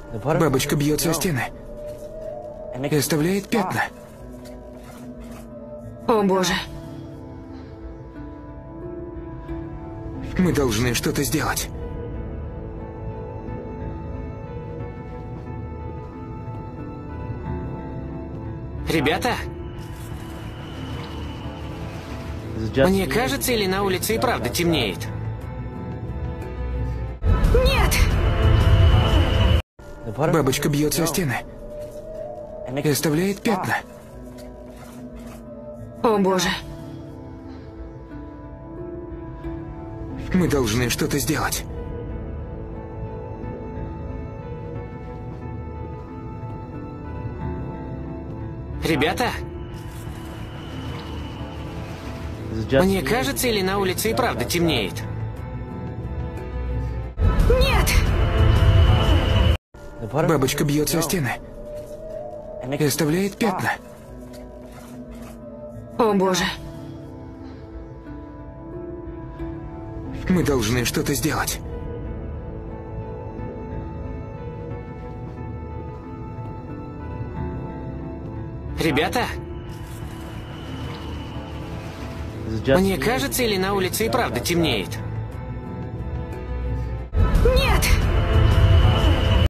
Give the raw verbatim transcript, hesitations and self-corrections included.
Бабочка бьется о стены и оставляет пятна. О боже. Мы должны что-то сделать. Ребята? Мне кажется, или на улице и правда темнеет? Нет! Бабочка бьется о стены и оставляет пятна. О боже. Мы должны что-то сделать. Ребята? Мне кажется, или на улице и правда темнеет? Нет! Бабочка бьется о стены и оставляет пятна. О боже. Мы должны что-то сделать. Ребята? Мне кажется, или на улице и правда темнеет?